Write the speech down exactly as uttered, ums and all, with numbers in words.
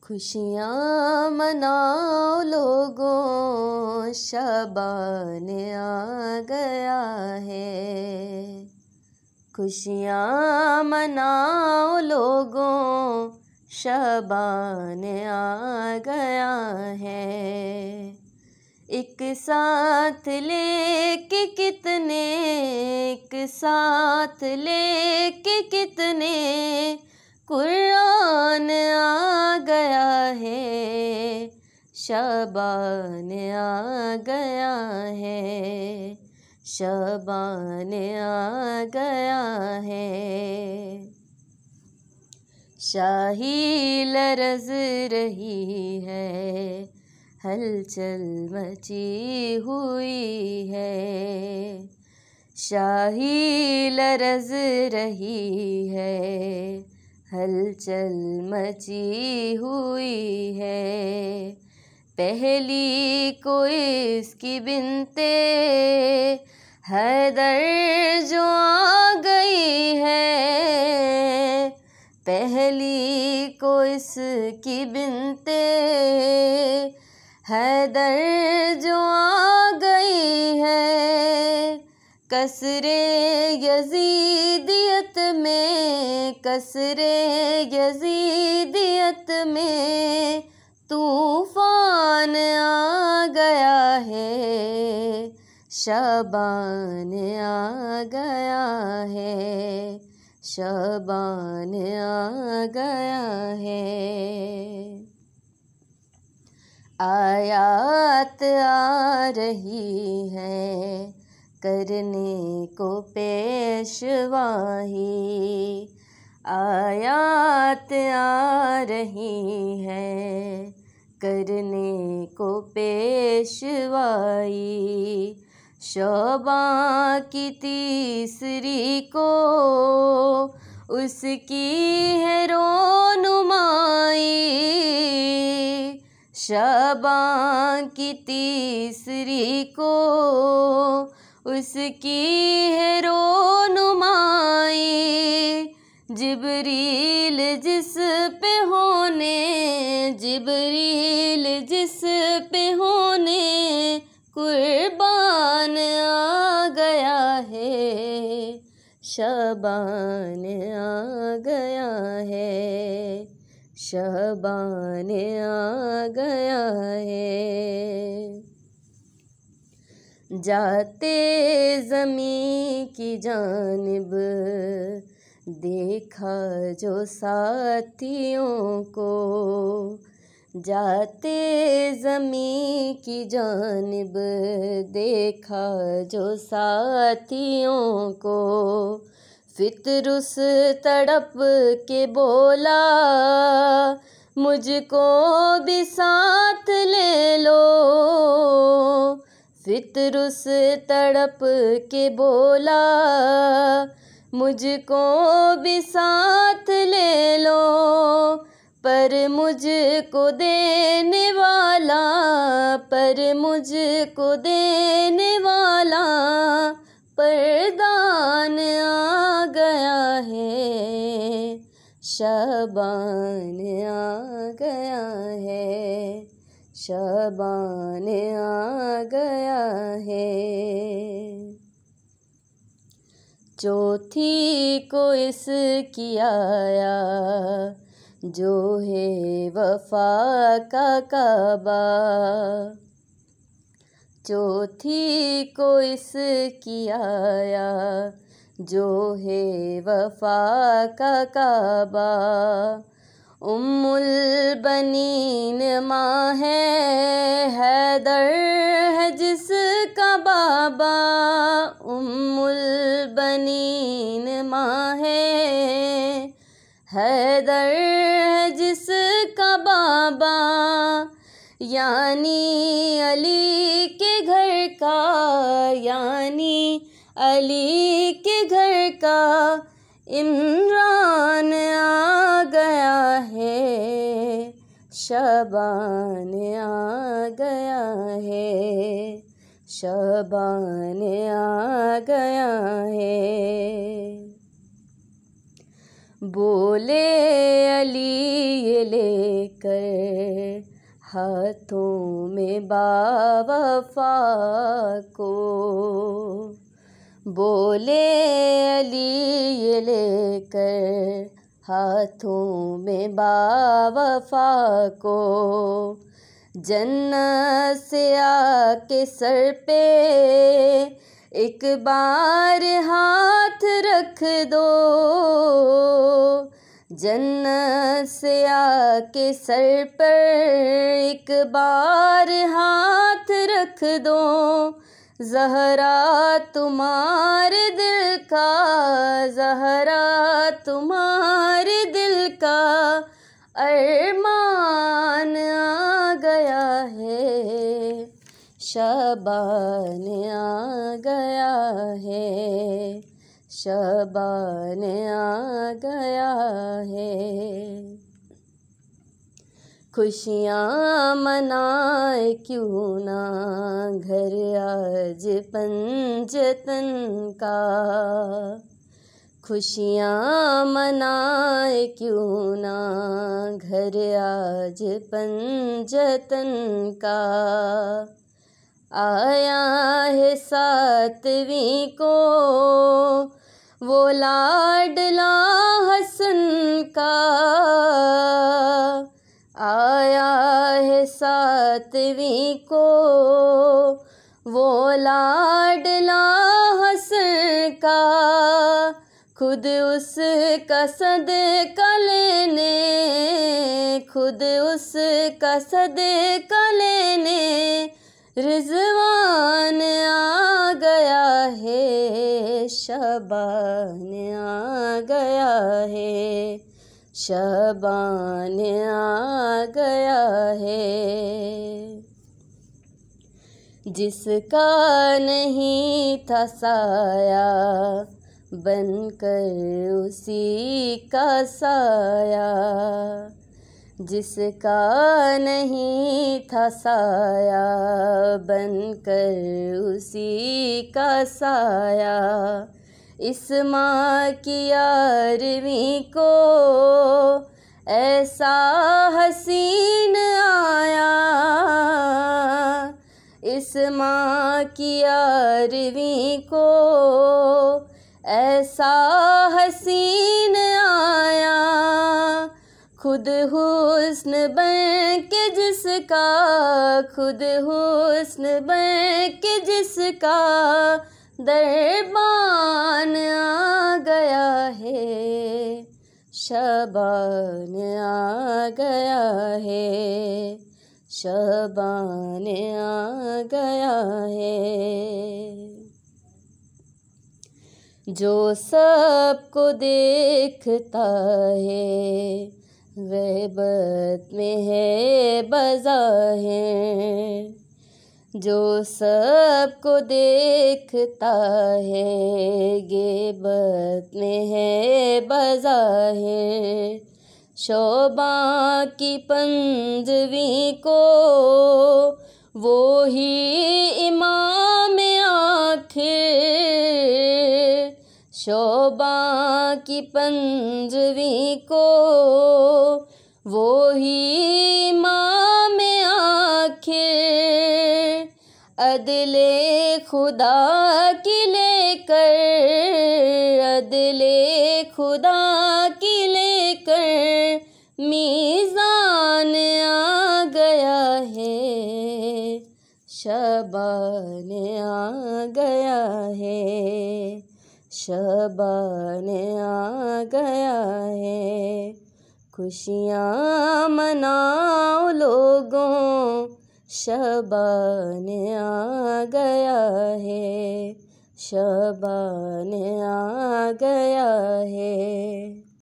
खुशियाँ मनाओ लोगों, शबान आ गया है। खुशियाँ मनाओ लोगों, शबान आ गया है। एक साथ लेके कितने, एक साथ लेके कितने, कुरान आ गया है। शबान आ गया है, शबान आ गया है। शाही लरज़ रही है, हलचल मची हुई है। शाही लरज़ रही है, हलचल मची हुई है। पहली कोई इसकी बिनते हैदर जो आ गई है। पहली को इसकी बिनते हैदर जो आ गई है। कसरे यजीदियत में, कसरे यजीदियत में तूफान आ गया है। शबान आ गया है, शबान आ गया है। आयात आ रही है, करने को पेशवाही। आयात आ रही है, करने को पेशवाई। शोबा की तीसरी को उसकी है रोनुमाई। शबा की तीसरी को उसकी है रोनुमाई। जिब्रील जिस पे होने, जिब्रील जिस पे होने कुर्बान आ गया है। शबान आ गया है, शबान आ गया है। जाते ज़मीं की जानिब देखा जो साथियों को। जाते ज़मीं की जानिब देखा जो साथियों को। फितरुस तड़प के बोला मुझको भी साथ ले लो। फितरुस तड़प के बोला मुझको भी साथ ले लो। पर मुझको देने वाला, पर मुझको देने वाला परदान आ गया है। शबान आ गया है, शबान आ गया है। चौथी को इसकी आया जो है वफा का काबा। चौथी को इसकी आया जो है वफा का काबा। उम्मुल बनीन माँ है, हैदर है जिसका बाबा। उम्मुल बनीन माँ है, हैदर है जिसका बाबा। यानी अली के घर का, यानी अली के घर का इमरान आ गया है। शबान आ गया है, शबान आ गया है। बोले अली ये लेकर हाथों में बावफा को, बोले अली ये लेकर हाथों में बावफा को, जन्नत से आके सर पे एक बार हाथ रख दो, जन्नत से आके सर पर एक बार हाथ रख दो, ज़हरा तुम्हारे दिल का, ज़हरा तुम्हारे दिल का अरमान आ गया है, शबान आ गया है, शबान आ गया है। खुशियाँ मनाए क्यों ना घर आज पंजतन का, खुशियाँ मनाए क्यों ना घर आज पंजतन का, आया है सातवीं को वो लाडला हसन का, आया है सातवीं को वो लाडला हसन का, खुद उसका सदका लेने, खुद उसका सदका लेने रिज़वान आ गया है, शबान आ गया है, शबान आ गया है। जिसका नहीं था साया बनकर उसी का साया, जिसका नहीं था साया बनकर उसी का साया, इस माँ की यारवीं को ऐसा हसीन आया, इस माँ की यारवीं को ऐसा हसीन आया, खुद हुस्न बन के जिसका, खुद हुस्न बन के जिसका दरबान आ गया है, शबान आ गया है, शबान आ गया है। जो सबको देखता है ग़ैबत में है बज़ाहिर, जो सबको देखता है ग़ैबत में है बज़ाहिर, शोभा की पंजवीं को वो ही इमाम आखिर, शोभा की पंजवीं को वो ही इमाम आखिर, अदले खुदा की लेकर, अदले खुदा की लेकर मीज़ान आ गया है, शबान आ गया है, शबान आ गया है। खुशियाँ मनाओ लोगों शबान आ गया है, शबान आ गया है।